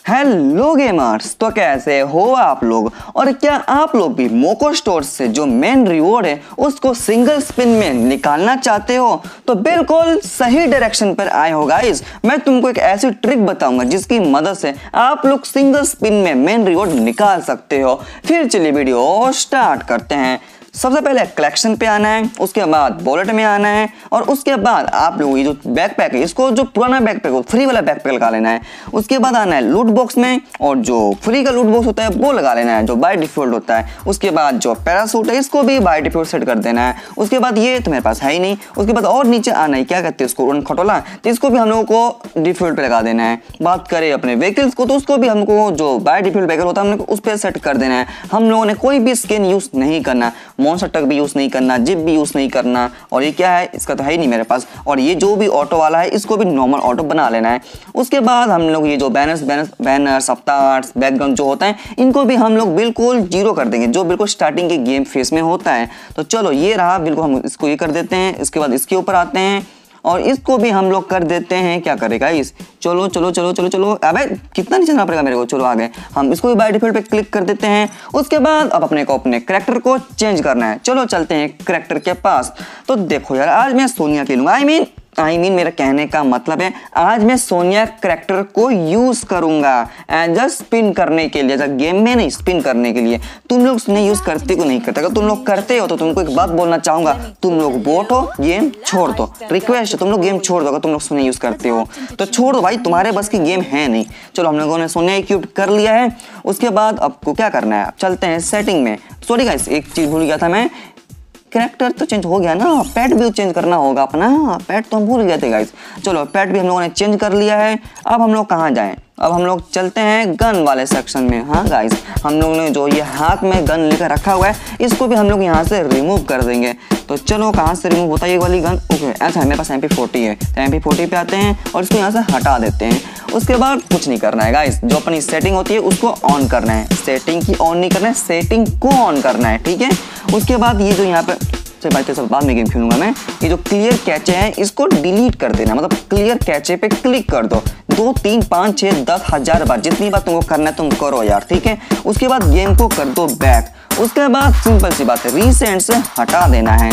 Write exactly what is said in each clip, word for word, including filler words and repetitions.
Hello gamers, तो कैसे हो आप लोग। और क्या आप लोग भी मोको स्टोर से जो मेन रिवॉर्ड है उसको सिंगल स्पिन में निकालना चाहते हो तो बिल्कुल सही डायरेक्शन पर आए हो गाइस। मैं तुमको एक ऐसी ट्रिक बताऊंगा जिसकी मदद से आप लोग सिंगल स्पिन में मेन रिवॉर्ड निकाल सकते हो। फिर चलिए वीडियो स्टार्ट करते हैं। सबसे पहले कलेक्शन पे आना है, उसके बाद वॉलेट में आना है और उसके बाद आप लोग ये जो बैकपैक है इसको जो पुराना बैकपैक हो फ्री वाला बैकपैक लगा लेना है। उसके बाद आना है लूट बॉक्स में और जो फ्री का लूट बॉक्स होता है वो लगा लेना है जो बाय डिफॉल्ट होता है। उसके बाद जो पैरासूट है इसको भी बाय डिफॉल्ट सेट कर देना है। उसके बाद ये तो मेरे पास है ही नहीं। उसके बाद और नीचे आना है, क्या कहते हैं उसको, उड़न खटोला, तो इसको भी हम लोगों को डिफॉल्ट पे लगा देना है। बात करें अपने व्हीकल्स को तो उसको भी हमको जो बाय डिफॉल्ट व्हीकल होता है हमने उस पर सेट कर देना है। हम लोगों ने कोई भी स्किन यूज नहीं करना, मॉन्स्टर ट्रक भी यूज नहीं करना, जिप भी यूज नहीं करना। और ये क्या है, इसका तो है ही नहीं मेरे पास। और ये जो भी ऑटो वाला है इसको भी नॉर्मल ऑटो बना लेना है। उसके बाद हम लोग ये जो banners banners banners avatars background जो होता है इनको भी हम लोग बिल्कुल जीरो कर देंगे जो बिल्कुल स्टार्टिंग के गेम फेस में होता है। तो चलो ये रहा, बिल्कुल हम इसको ये कर देते हैं। इसके बाद इसके ऊपर आते हैं और इसको भी हम लोग कर देते हैं, क्या करेगा इस, चलो चलो चलो चलो चलो अबे कितना नीचे जाना पड़ेगा मेरे को। चलो आगे हम इसको भी बाय डिफॉल्ट पे क्लिक कर देते हैं। उसके बाद अब अपने को अपने कैरेक्टर को चेंज करना है। चलो चलते हैं कैरेक्टर के पास। तो देखो यार, आज मैं सोनिया खेलूंगा। आई मीन आई मीन मेरा कहने का मतलब है आज मैं सोनिया कैरेक्टर को यूज करूंगा एज अ स्पिन करने के लिए, गेम में नहीं स्पिन करने के लिए। तुम लोग नहीं यूज करते को नहीं करते, अगर तुम लोग करते हो तो तुमको एक बात बोलना चाहूंगा, तुम लोग बोट हो, गेम छोड़ दो। रिक्वेस्ट है तुम लोग गेम छोड़ दो अगर तुम लोग सोनिया यूज करते हो तो छोड़ दो भाई, तुम्हारे बस की गेम है नहीं। चलो हम लोगों ने सोनिया इक्विप कर लिया है। उसके बाद आपको क्या करना है, चलते हैं सेटिंग में। सॉरी गाइस, एक चीज भूल गया था मैं, कैरेक्टर तो चेंज हो गया ना, पैट भी चेंज करना होगा अपना। पैट तो हम भूल गए थे गाइस। चलो पैट भी हम लोगों ने चेंज कर लिया है। अब हम लोग कहाँ जाएं, अब हम लोग चलते हैं गन वाले सेक्शन में। हाँ गाइस, हम लोगों ने जो ये हाथ में गन लेकर रखा हुआ है इसको भी हम लोग यहाँ से रिमूव कर देंगे। तो चलो कहाँ से रिमूव होता है ये वाली गन, ओके ऐसा है, मेरे पास एम पी फोर्टी है तो एम पी फोर्टी पे आते हैं और इसको यहाँ से हटा देते हैं। उसके बाद कुछ नहीं करना है गाइस, जो अपनी सेटिंग होती है उसको ऑन करना है। सेटिंग की ऑन नहीं करना है, सेटिंग को ऑन करना है, ठीक है। उसके बाद ये जो यहाँ पे चल भाई, तो बाद में गेम खेलूंगा मैं। ये जो क्लियर कैचे है इसको डिलीट कर देना, मतलब क्लियर कैचे पे क्लिक कर दो दो तीन पाँच छः दस हजार बार, जितनी बार तुमको करना है तुम करो यार, ठीक है। उसके बाद गेम को कर दो बैक। उसके बाद सिंपल सी बात है, रीसेंट से हटा देना है।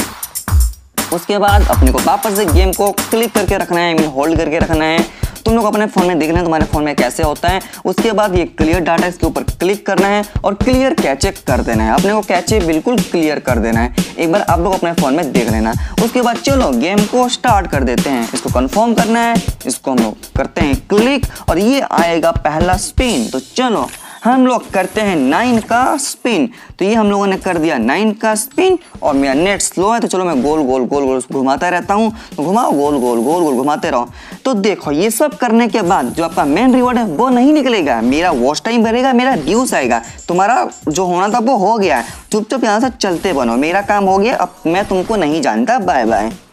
उसके बाद अपने को वापस से गेम को क्लिक करके रखना है, मीन होल्ड करके रखना है। तुम लोग अपने फोन में देख लें तुम्हारे फोन में कैसे होता है। उसके बाद ये क्लियर डाटा इसके ऊपर क्लिक करना है और क्लियर कैचे कर देना है। अपने को कैचे बिल्कुल क्लियर कर देना है, एक बार आप लोग अपने फोन में देख लेना। उसके बाद चलो गेम को स्टार्ट कर देते हैं। इसको कंफर्म करना है, इसको हम लोग करते हैं क्लिक और ये आएगा पहला स्पिन। तो चलो हम लोग करते हैं नाइन का स्पिन। तो ये हम लोगों ने कर दिया नाइन का स्पिन और मेरा नेट स्लो है तो चलो मैं गोल गोल गोल गोल घुमाता रहता हूँ। तो घुमाओ, गोल गोल गोल गोल घुमाते रहो। तो देखो ये सब करने के बाद जो आपका मेन रिवॉर्ड है वो नहीं निकलेगा, मेरा वॉच टाइम बढ़ेगा, मेरा व्यूज आएगा। तुम्हारा जो होना था वो हो गया है, चुपचाप यहाँ से चलते बनो। मेरा काम हो गया, अब मैं तुमको नहीं जानता। Bye bye.